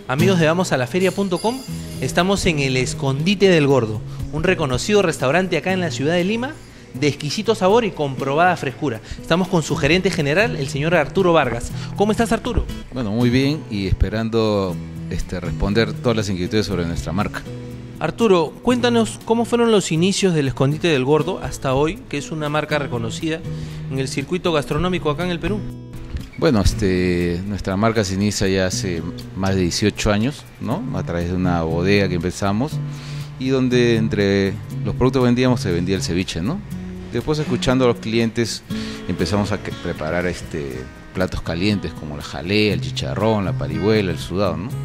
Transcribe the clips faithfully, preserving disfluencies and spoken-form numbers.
Amigos de vamos a la feria punto com, estamos en el Escondite del Gordo, un reconocido restaurante acá en la ciudad de Lima, de exquisito sabor y comprobada frescura. Estamos con su gerente general, el señor Arturo Vargas. ¿Cómo estás, Arturo? Bueno, muy bien, y esperando este, responder todas las inquietudes sobre nuestra marca. Arturo, cuéntanos cómo fueron los inicios del Escondite del Gordo hasta hoy, que es una marca reconocida en el circuito gastronómico acá en el Perú. Bueno, este, nuestra marca se inicia ya hace más de dieciocho años, ¿no? A través de una bodega que empezamos y donde entre los productos que vendíamos se vendía el ceviche, ¿no? Después, escuchando a los clientes, empezamos a preparar este, platos calientes como la jalea, el chicharrón, la parihuela, el sudado, ¿no?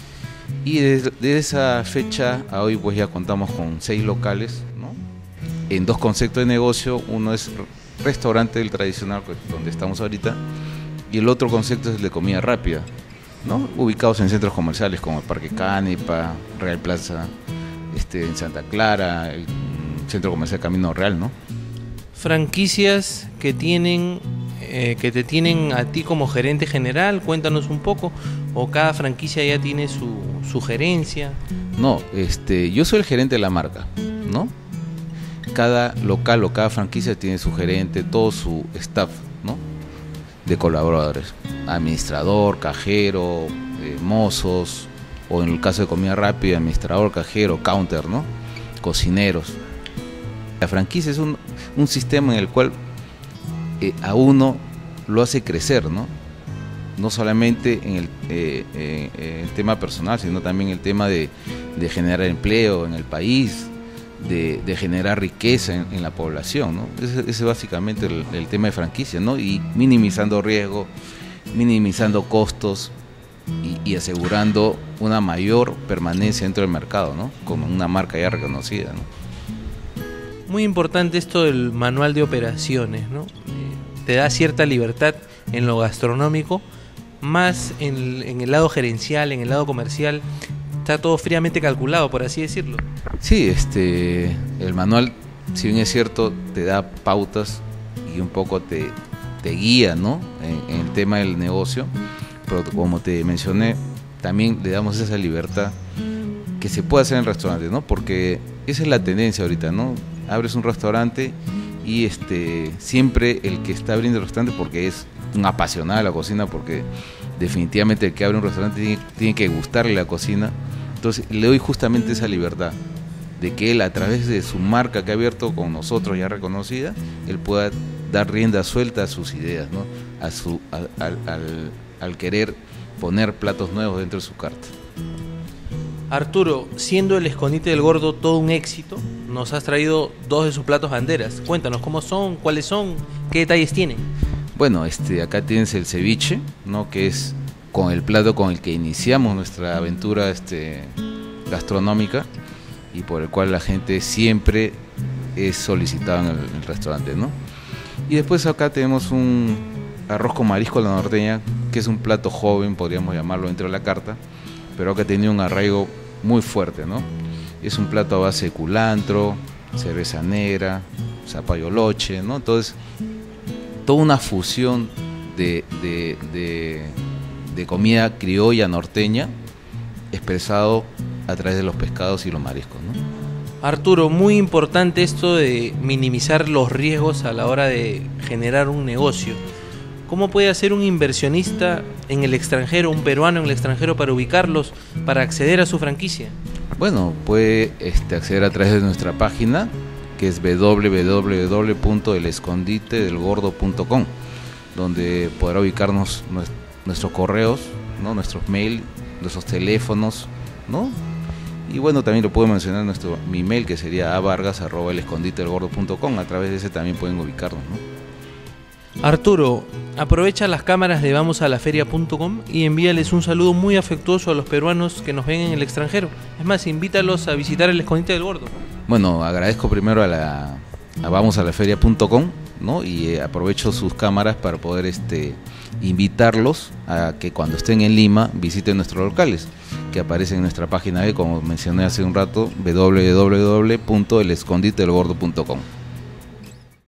Y desde, desde esa fecha a hoy pues ya contamos con seis locales, ¿no? En dos conceptos de negocio. Uno es restaurante del tradicional, donde estamos ahorita, y el otro concepto es el de comida rápida, ¿no? Ubicados en centros comerciales como el Parque Canepa, Real Plaza, este, en Santa Clara, el Centro Comercial Camino Real, ¿no? Franquicias que tienen, eh, que te tienen a ti como gerente general, cuéntanos un poco, o cada franquicia ya tiene su, su gerencia. No, este, yo soy el gerente de la marca, ¿no? Cada local o cada franquicia tiene su gerente, todo su staff, ¿no? De colaboradores, administrador, cajero, eh, mozos, o en el caso de comida rápida, administrador, cajero, counter, ¿no? Cocineros. La franquicia es un, un sistema en el cual eh, a uno lo hace crecer, ¿no? No solamente en el, eh, eh, el tema personal, sino también el tema de, de generar empleo en el país, de, de generar riqueza en, en la población, ¿no? Ese, ese es básicamente el, el tema de franquicia, ¿no? Y minimizando riesgo, minimizando costos y, y asegurando una mayor permanencia dentro del mercado, ¿no? Como una marca ya reconocida, ¿no? Muy importante esto del manual de operaciones, ¿no? Eh, te da cierta libertad en lo gastronómico, más en, en el lado gerencial, en el lado comercial, está todo fríamente calculado, por así decirlo. Sí, este, el manual, si bien es cierto, te da pautas y un poco te, te guía, ¿no? En, en el tema del negocio, pero como te mencioné, también le damos esa libertad que se puede hacer en el restaurante, ¿no? Porque esa es la tendencia ahorita, ¿no? Abres un restaurante y este, siempre el que está abriendo el restaurante, porque es un apasionado de la cocina, porque definitivamente el que abre un restaurante tiene, tiene que gustarle la cocina. Entonces le doy justamente esa libertad de que él, a través de su marca que ha abierto con nosotros ya reconocida, él pueda dar rienda suelta a sus ideas, ¿no? A su, a, al, al, al querer poner platos nuevos dentro de su carta. Arturo, siendo el Escondite del Gordo todo un éxito, nos has traído dos de sus platos banderas. Cuéntanos cómo son, cuáles son, qué detalles tienen. Bueno, este, acá tienes el ceviche, ¿no? Que es con el plato con el que iniciamos nuestra aventura este, gastronómica, y por el cual la gente siempre es solicitada en el, en el restaurante, ¿no? Y después acá tenemos un arroz con marisco a la norteña, que es un plato joven, podríamos llamarlo, dentro de la carta, pero que ha tenido un arraigo muy fuerte, ¿no? Es un plato a base de culantro, cerveza negra, zapallo loche, ¿no? Entonces, toda una fusión de, de, de, de comida criolla norteña expresado a través de los pescados y los mariscos, ¿no? Arturo, muy importante esto de minimizar los riesgos a la hora de generar un negocio. ¿Cómo puede hacer un inversionista en el extranjero, un peruano en el extranjero, para ubicarlos, para acceder a su franquicia? Bueno, puede este, acceder a través de nuestra página, que es doble u doble u doble u punto el escondite del gordo punto com, donde podrá ubicarnos nuestros correos, ¿no? Nuestros mail, nuestros teléfonos, ¿no? Y bueno, también lo puedo mencionar nuestro mi mail, que sería a vargas arroba el escondite del gordo punto com. A través de ese también pueden ubicarnos, ¿no? Arturo, aprovecha las cámaras de vamos a la feria punto com y envíales un saludo muy afectuoso a los peruanos que nos ven en el extranjero. Es más, invítalos a visitar el Escondite del Gordo. Bueno, agradezco primero a la a vamos a la feria punto com, ¿no? Y eh, aprovecho sus cámaras para poder este invitarlos a que cuando estén en Lima visiten nuestros locales, que aparecen en nuestra página web, como mencioné hace un rato, doble u doble u doble u punto el escondite del gordo punto com.